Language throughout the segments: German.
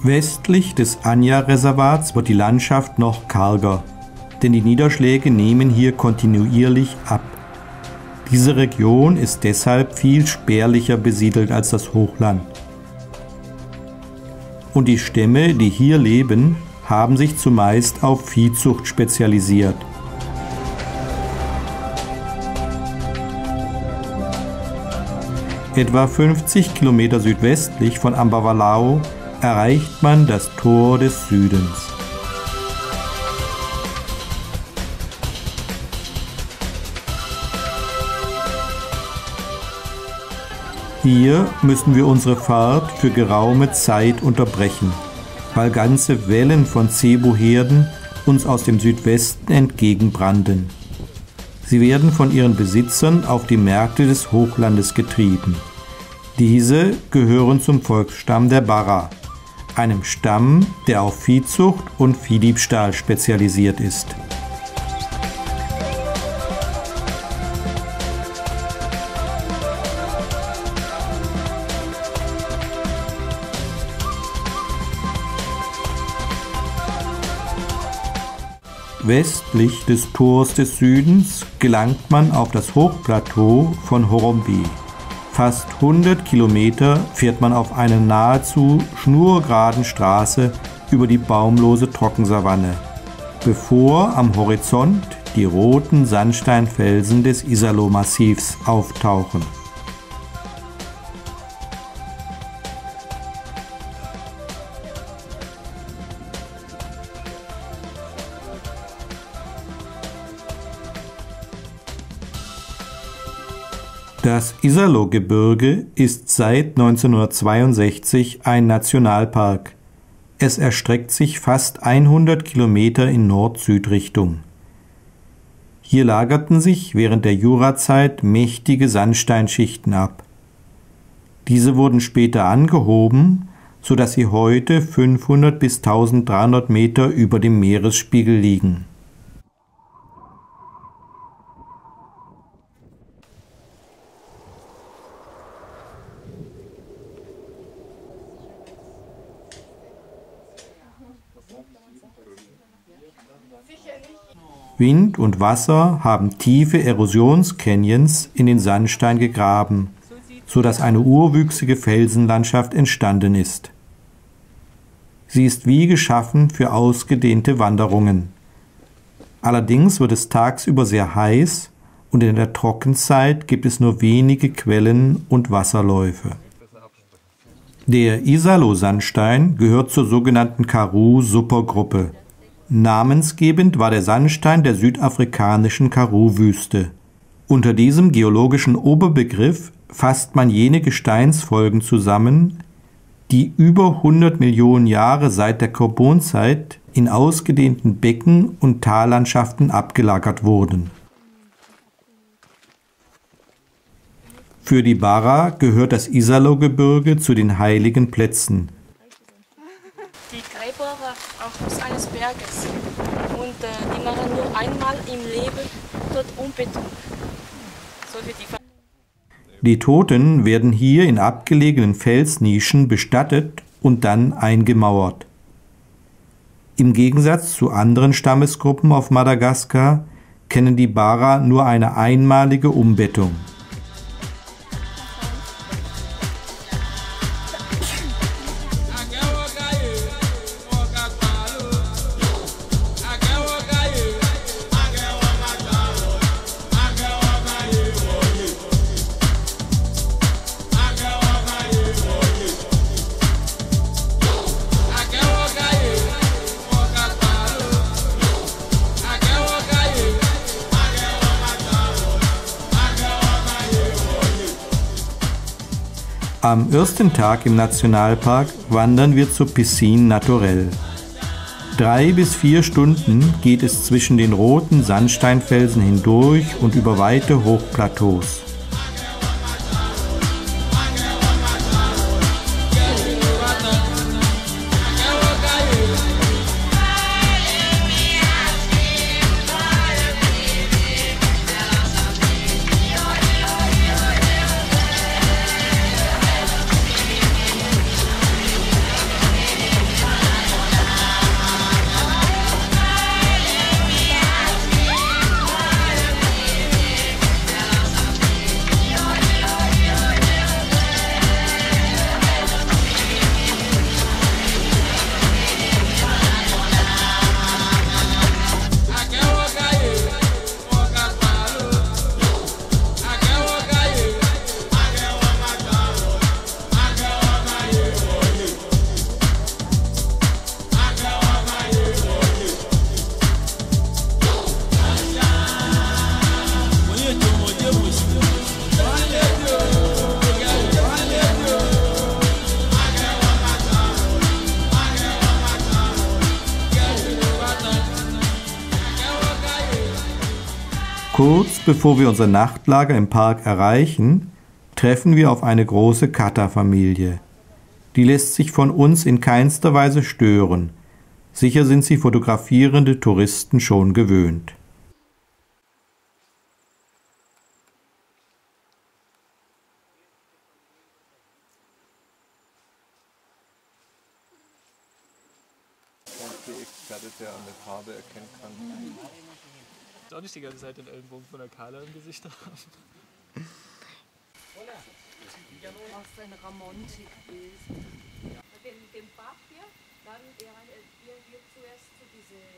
Westlich des Anja-Reservats wird die Landschaft noch karger, denn die Niederschläge nehmen hier kontinuierlich ab. Diese Region ist deshalb viel spärlicher besiedelt als das Hochland. Und die Stämme, die hier leben, haben sich zumeist auf Viehzucht spezialisiert. Etwa 50 Kilometer südwestlich von Ambavalau erreicht man das Tor des Südens. Hier müssen wir unsere Fahrt für geraume Zeit unterbrechen, weil ganze Wellen von Zebu-Herden uns aus dem Südwesten entgegenbrannten. Sie werden von ihren Besitzern auf die Märkte des Hochlandes getrieben. Diese gehören zum Volksstamm der Bara, einem Stamm, der auf Viehzucht und Viehdiebstahl spezialisiert ist. Westlich des Tors des Südens gelangt man auf das Hochplateau von Horombi. Fast 100 Kilometer fährt man auf einer nahezu schnurgeraden Straße über die baumlose Trockensavanne, bevor am Horizont die roten Sandsteinfelsen des Isalo-Massivs auftauchen. Das Isalo-Gebirge ist seit 1962 ein Nationalpark. Es erstreckt sich fast 100 Kilometer in Nord-Süd-Richtung. Hier lagerten sich während der Jurazeit mächtige Sandsteinschichten ab. Diese wurden später angehoben, sodass sie heute 500 bis 1300 Meter über dem Meeresspiegel liegen. Wind und Wasser haben tiefe Erosionscanyons in den Sandstein gegraben, sodass eine urwüchsige Felsenlandschaft entstanden ist. Sie ist wie geschaffen für ausgedehnte Wanderungen. Allerdings wird es tagsüber sehr heiß und in der Trockenzeit gibt es nur wenige Quellen und Wasserläufe. Der Isalo-Sandstein gehört zur sogenannten Karoo-Supergruppe. Namensgebend war der Sandstein der südafrikanischen Karoo-Wüste. Unter diesem geologischen Oberbegriff fasst man jene Gesteinsfolgen zusammen, die über 100 Millionen Jahre seit der Karbonzeit in ausgedehnten Becken und Tallandschaften abgelagert wurden. Für die Bara gehört das Isalo-Gebirge zu den heiligen Plätzen. Die Gräber auch aus eines Berges und die machen nur einmal im Leben dort Umbeton. So wie die Toten werden hier in abgelegenen Felsnischen bestattet und dann eingemauert. Im Gegensatz zu anderen Stammesgruppen auf Madagaskar kennen die Bara nur eine einmalige Umbettung. Am ersten Tag im Nationalpark wandern wir zur Piscine Naturelle. 3 bis 4 Stunden geht es zwischen den roten Sandsteinfelsen hindurch und über weite Hochplateaus. Kurz bevor wir unser Nachtlager im Park erreichen, treffen wir auf eine große Kata-Familie. Die lässt sich von uns in keinster Weise stören. Sicher sind sie fotografierende Touristen schon gewöhnt. Der an der Farbe erkennen kann. Ich auch nicht die ganze Zeit den Ellenbogen von der Carla im Gesicht haben. Was ein Ramontik-Bild. Den Bach hier, dann wir zuerst zu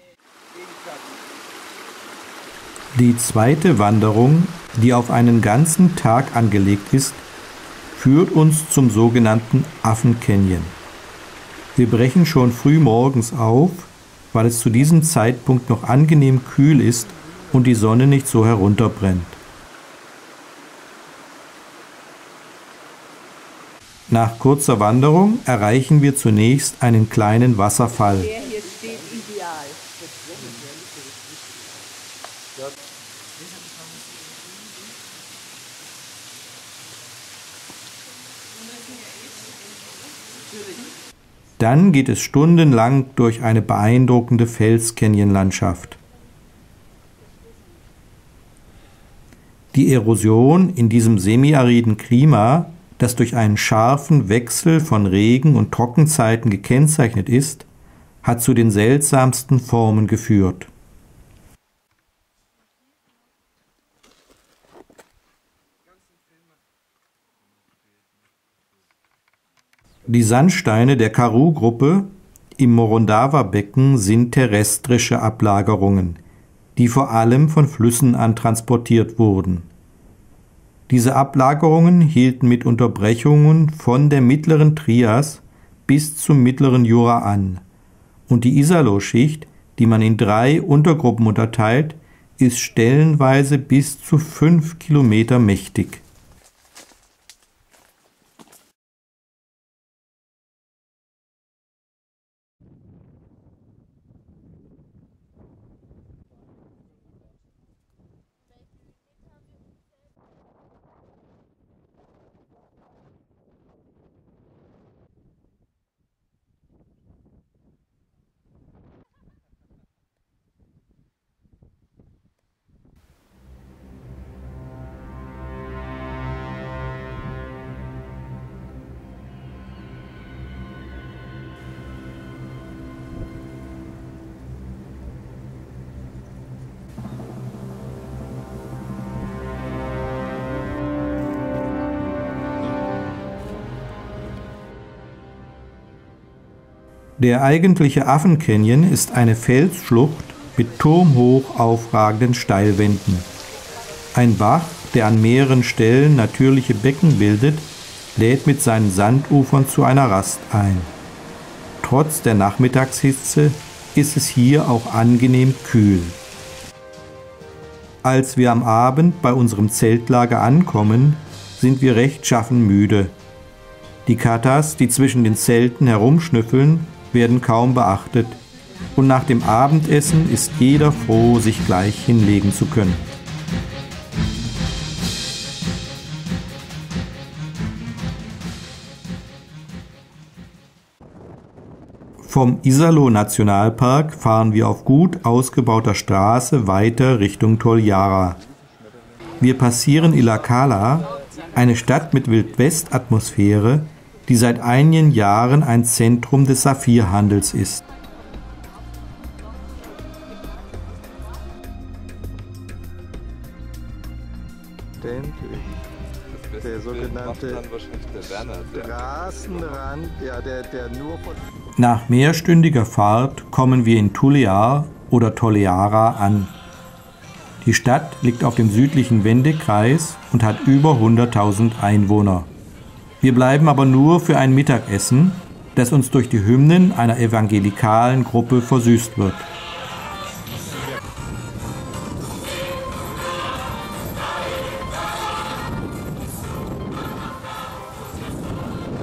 diese. Die zweite Wanderung, die auf einen ganzen Tag angelegt ist, führt uns zum sogenannten Affen-Canyon. Wir brechen schon früh morgens auf, weil es zu diesem Zeitpunkt noch angenehm kühl ist und die Sonne nicht so herunterbrennt. Nach kurzer Wanderung erreichen wir zunächst einen kleinen Wasserfall. Der hier steht ideal. Dann geht es stundenlang durch eine beeindruckende Fels-Canyon-Landschaft. Die Erosion in diesem semiariden Klima, das durch einen scharfen Wechsel von Regen- und Trockenzeiten gekennzeichnet ist, hat zu den seltsamsten Formen geführt. Die Sandsteine der Karoo-Gruppe im Morondava-Becken sind terrestrische Ablagerungen, die vor allem von Flüssen an transportiert wurden. Diese Ablagerungen hielten mit Unterbrechungen von der mittleren Trias bis zum mittleren Jura an, und die Iserlohn-Schicht, die man in 3 Untergruppen unterteilt, ist stellenweise bis zu 5 Kilometer mächtig. Der eigentliche Affen-Canyon ist eine Felsschlucht mit turmhoch aufragenden Steilwänden. Ein Bach, der an mehreren Stellen natürliche Becken bildet, lädt mit seinen Sandufern zu einer Rast ein. Trotz der Nachmittagshitze ist es hier auch angenehm kühl. Als wir am Abend bei unserem Zeltlager ankommen, sind wir rechtschaffen müde. Die Katas, die zwischen den Zelten herumschnüffeln, werden kaum beachtet, und nach dem Abendessen ist jeder froh, sich gleich hinlegen zu können. Vom Iserlohn-Nationalpark fahren wir auf gut ausgebauter Straße weiter Richtung Toliara. Wir passieren Ilakala, eine Stadt mit Wildwest-Atmosphäre, die seit einigen Jahren ein Zentrum des Saphirhandels ist. Der sogenannte Straßenrand, ja, der nur von... Nach mehrstündiger Fahrt kommen wir in Tulear oder Toliara an. Die Stadt liegt auf dem südlichen Wendekreis und hat über 100.000 Einwohner. Wir bleiben aber nur für ein Mittagessen, das uns durch die Hymnen einer evangelikalen Gruppe versüßt wird.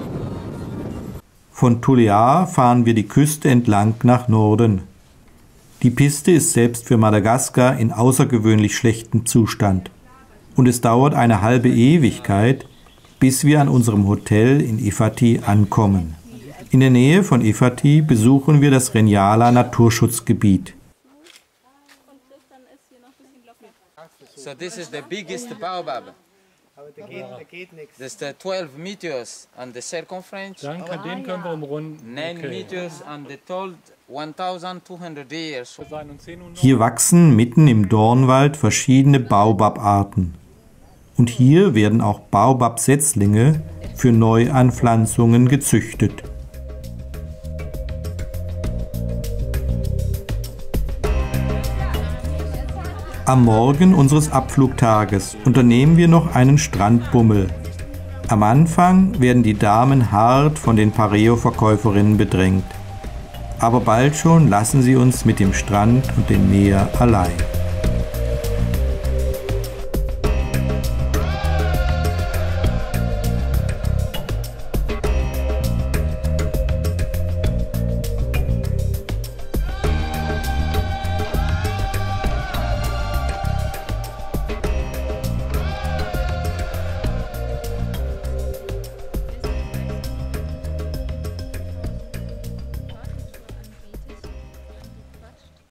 Von Tulear fahren wir die Küste entlang nach Norden. Die Piste ist selbst für Madagaskar in außergewöhnlich schlechtem Zustand. Und es dauert eine halbe Ewigkeit, bis wir an unserem Hotel in Ifati ankommen. In der Nähe von Ifati besuchen wir das Renjala Naturschutzgebiet. So this is the biggest baobab. There's the 12 meters on the circumference, Den können wir umrunden. 9 meters on the tall, 1200 years. Hier wachsen mitten im Dornwald verschiedene Baobab-Arten. Und hier werden auch Baobab-Setzlinge für Neuanpflanzungen gezüchtet. Am Morgen unseres Abflugtages unternehmen wir noch einen Strandbummel. Am Anfang werden die Damen hart von den Pareo-Verkäuferinnen bedrängt. Aber bald schon lassen sie uns mit dem Strand und dem Meer allein.